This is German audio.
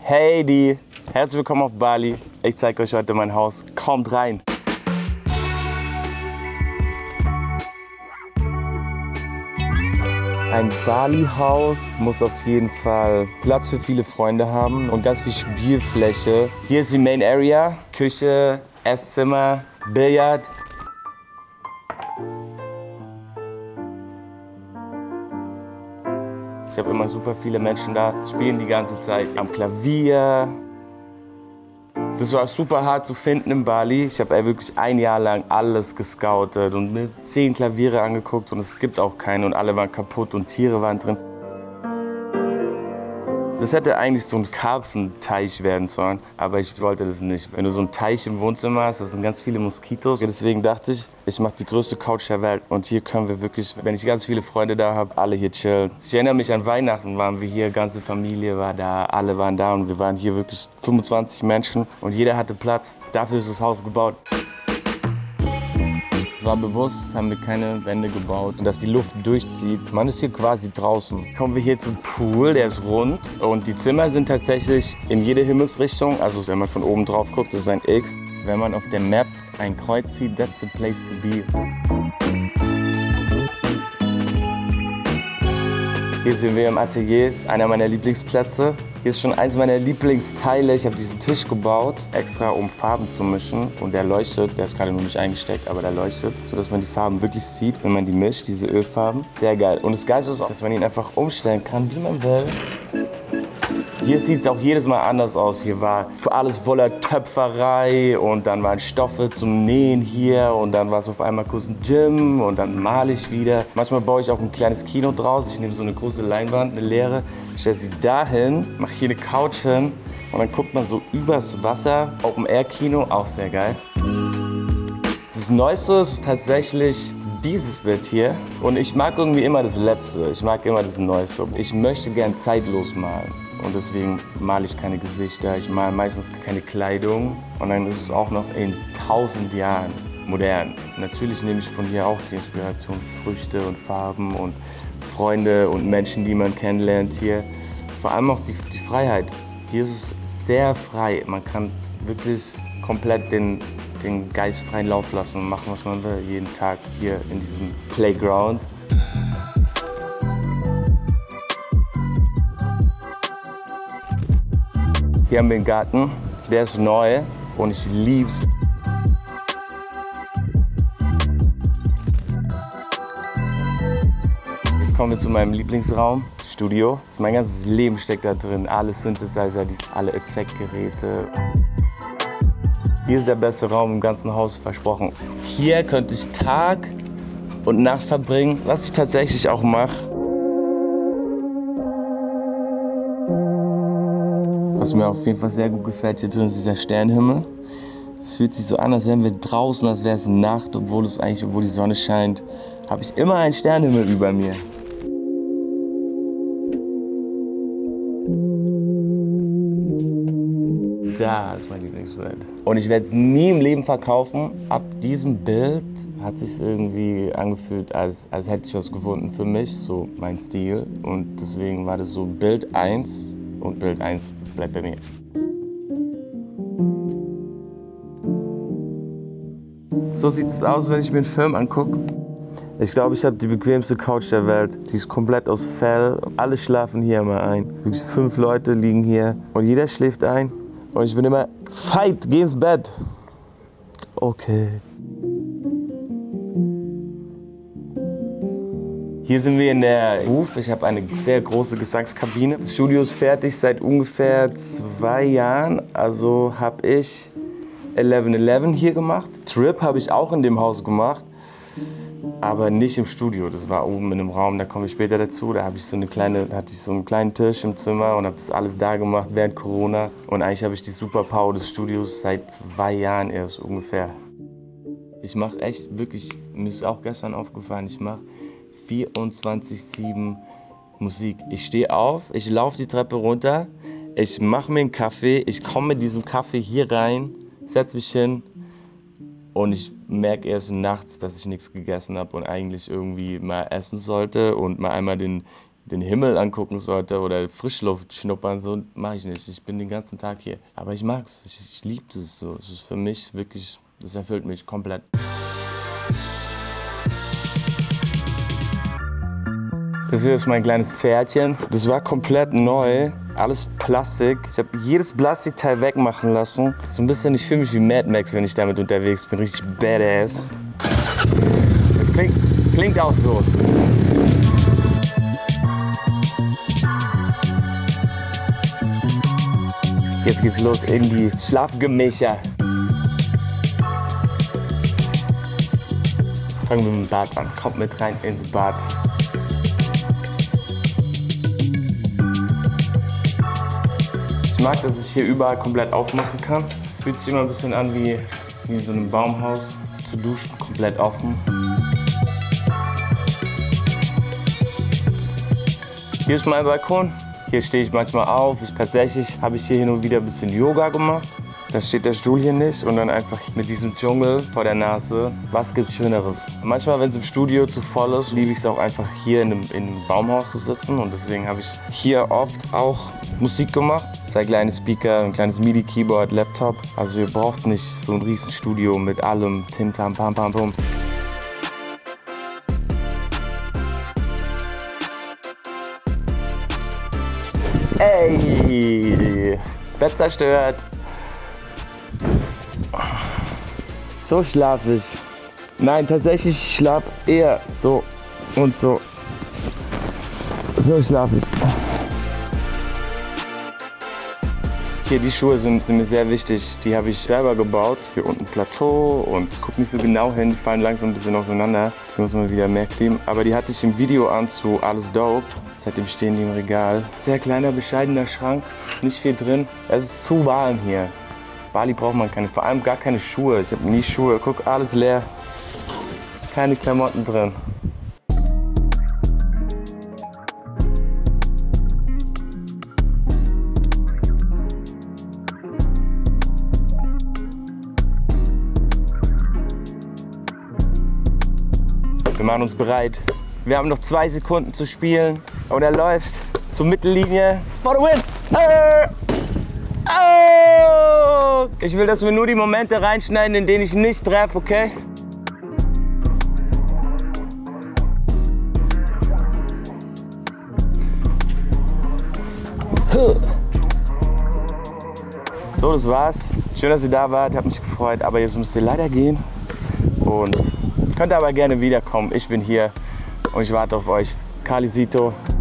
Hey die, herzlich willkommen auf Bali. Ich zeige euch heute mein Haus. Kommt rein. Ein Bali-Haus muss auf jeden Fall Platz für viele Freunde haben und ganz viel Spielfläche. Hier ist die Main Area, Küche, Esszimmer, Billard. Ich habe immer super viele Menschen da, spielen die ganze Zeit am Klavier. Das war super hart zu finden in Bali. Ich habe wirklich ein Jahr lang alles gescoutet und mir 10 Klaviere angeguckt und es gibt auch keine und alle waren kaputt und Tiere waren drin. Das hätte eigentlich so ein Karpfenteich werden sollen, aber ich wollte das nicht. Wenn du so einen Teich im Wohnzimmer hast, da sind ganz viele Moskitos. Deswegen dachte ich, ich mache die größte Couch der Welt. Und hier können wir wirklich, wenn ich ganz viele Freunde da habe, alle hier chillen. Ich erinnere mich an Weihnachten, waren wir hier, ganze Familie war da, alle waren da und wir waren hier wirklich 25 Menschen und jeder hatte Platz. Dafür ist das Haus gebaut. Es war bewusst, haben wir keine Wände gebaut, dass die Luft durchzieht. Man ist hier quasi draußen. Kommen wir hier zum Pool, der ist rund und die Zimmer sind tatsächlich in jede Himmelsrichtung. Also wenn man von oben drauf guckt, das ist ein X. Wenn man auf der Map ein Kreuz sieht, that's the place to be. Hier sind wir im Atelier, einer meiner Lieblingsplätze. Hier ist schon eins meiner Lieblingsteile. Ich habe diesen Tisch gebaut, extra um Farben zu mischen. Und der leuchtet, der ist gerade nur nicht eingesteckt, aber der leuchtet, sodass man die Farben wirklich sieht, wenn man die mischt, diese Ölfarben. Sehr geil. Und das Geilste ist auch, dass man ihn einfach umstellen kann, wie man will. Hier sieht es auch jedes Mal anders aus. Hier war für alles voller Töpferei und dann waren Stoffe zum Nähen hier und dann war es auf einmal kurz ein Gym und dann male ich wieder. Manchmal baue ich auch ein kleines Kino draus. Ich nehme so eine große Leinwand, eine leere, stelle sie dahin, mache hier eine Couch hin und dann guckt man so übers Wasser. Open-Air-Kino, auch sehr geil. Das Neueste ist tatsächlich dieses Bild hier und ich mag irgendwie immer das Letzte. Ich mag immer das Neueste. Ich möchte gern zeitlos malen. Und deswegen male ich keine Gesichter, ich male meistens keine Kleidung. Und dann ist es auch noch in 1000 Jahren modern. Natürlich nehme ich von hier auch die Inspiration, Früchte und Farben und Freunde und Menschen, die man kennenlernt hier. Vor allem auch die Freiheit. Hier ist es sehr frei. Man kann wirklich komplett den Geist freien Lauf lassen und machen, was man will. Jeden Tag hier in diesem Playground. Hier haben wir einen Garten, der ist neu und ich lieb's. Jetzt kommen wir zu meinem Lieblingsraum, Studio. Mein ganzes Leben steckt da drin, alle Synthesizer, alle Effektgeräte. Hier ist der beste Raum im ganzen Haus, versprochen. Hier könnte ich Tag und Nacht verbringen, was ich tatsächlich auch mache. Was mir auf jeden Fall sehr gut gefällt hier drin ist dieser Sternenhimmel. Es fühlt sich so an, als wären wir draußen, als wäre es Nacht, obwohl die Sonne scheint, habe ich immer einen Sternenhimmel über mir. Da ist mein Lieblingsbild. Und ich werde es nie im Leben verkaufen. Ab diesem Bild hat es sich irgendwie angefühlt, als hätte ich was gefunden für mich, so mein Stil. Und deswegen war das so Bild 1 und Bild 1 bleibt bei mir. So sieht es aus, wenn ich mir einen Film angucke. Ich glaube, ich habe die bequemste Couch der Welt. Sie ist komplett aus Fell. Alle schlafen hier immer ein. Wirklich 5 Leute liegen hier und jeder schläft ein. Und ich bin immer, fight, geh ins Bett. Okay. Hier sind wir in der Booth. Ich habe eine sehr große Gesangskabine. Das Studio ist fertig seit ungefähr 2 Jahren. Also habe ich 1111 hier gemacht. Trip habe ich auch in dem Haus gemacht, aber nicht im Studio. Das war oben in einem Raum, da komme ich später dazu. Da hatte ich so einen kleinen Tisch im Zimmer und habe das alles da gemacht während Corona. Und eigentlich habe ich die Superpower des Studios seit 2 Jahren erst ungefähr. Ich mache echt wirklich, mir ist auch gestern aufgefallen, ich mache 24/7 Musik. Ich stehe auf, ich laufe die Treppe runter, ich mache mir einen Kaffee, ich komme mit diesem Kaffee hier rein, setze mich hin und ich merke erst nachts, dass ich nichts gegessen habe und eigentlich irgendwie mal essen sollte und mal einmal den den Himmel angucken sollte oder Frischluft schnuppern, so mache ich nicht. Ich bin den ganzen Tag hier. Aber ich mag's, ich liebe das so. Es ist für mich wirklich, das erfüllt mich komplett. Das hier ist mein kleines Pferdchen. Das war komplett neu, alles Plastik. Ich habe jedes Plastikteil wegmachen lassen. So ein bisschen, ich fühle mich wie Mad Max, wenn ich damit unterwegs bin. Richtig badass. Das klingt auch so. Jetzt geht's los in die Schlafgemächer. Fangen wir mit dem Bad an. Kommt mit rein ins Bad. Ich mag, dass ich hier überall komplett aufmachen kann. Es fühlt sich immer ein bisschen an wie in so einem Baumhaus. Zu duschen, komplett offen. Hier ist mein Balkon. Hier stehe ich manchmal auf. Tatsächlich habe ich hier hin und wieder ein bisschen Yoga gemacht. Da steht der Stuhl hier nicht und dann einfach mit diesem Dschungel vor der Nase. Was gibt's Schöneres? Manchmal, wenn es im Studio zu voll ist, liebe ich es auch einfach hier in einem Baumhaus zu sitzen. Und deswegen habe ich hier oft auch Musik gemacht. 2 kleine Speaker, ein kleines MIDI-Keyboard, Laptop. Also ihr braucht nicht so ein riesen Studio mit allem Tim Tam Pam Pam Pum. Ey, Bett zerstört. So schlaf ich. Nein, tatsächlich, ich schlaf eher so und so. So schlaf ich. Hier, die Schuhe sind mir sehr wichtig. Die habe ich selber gebaut. Hier unten Plateau und guck nicht so genau hin. Die fallen langsam ein bisschen auseinander. Die muss man wieder mehr kleben. Aber die hatte ich im Video an zu Alles Dope. Seitdem stehen die im Regal. Sehr kleiner, bescheidener Schrank. Nicht viel drin. Es ist zu warm hier. Bali braucht man keine, vor allem gar keine Schuhe. Ich habe nie Schuhe. Guck, alles leer. Keine Klamotten drin. Wir machen uns bereit. Wir haben noch 2 Sekunden zu spielen. Und er läuft zur Mittellinie. For the win! Oh! Ich will, dass wir nur die Momente reinschneiden, in denen ich nicht treffe, okay? So, das war's. Schön, dass ihr da wart. Hat mich gefreut. Aber jetzt müsst ihr leider gehen. Und könnt aber gerne wiederkommen. Ich bin hier und ich warte auf euch. Carlisito.